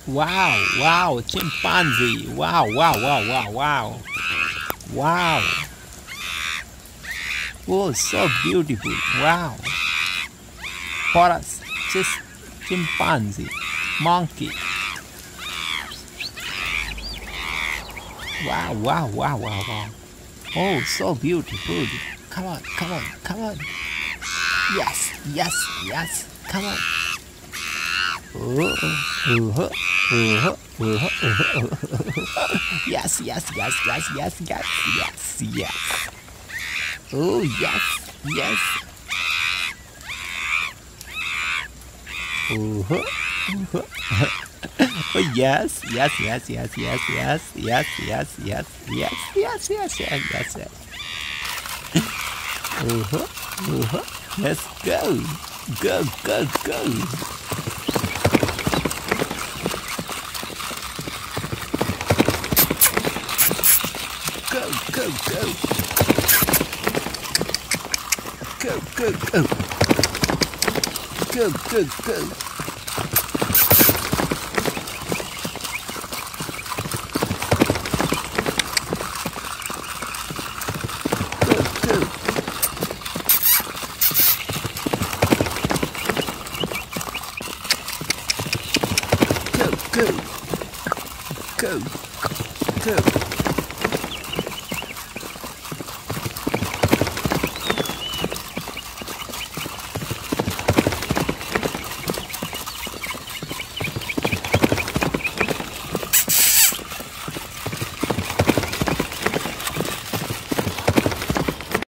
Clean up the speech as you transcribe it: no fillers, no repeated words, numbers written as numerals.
Wow, wow, chimpanzee. Wow, wow, wow, wow, wow. Wow. Oh, so beautiful. Wow. For us, just chimpanzee, monkey. Wow, wow, wow, wow, wow. Oh, so beautiful. Come on, come on, come on. Yes, yes, yes. Come on. Yes, yes, yes, yes, yes, yes, yes, yes. Oh, yes, yes. Oh, yes, yes, yes, yes, yes, yes, yes, yes, yes, yes, yes, yes, yes, yes, yes. Let's go. Go, go, go. Go, go, go. Go, go, go. Go, go, go. Go, go, go, go, go.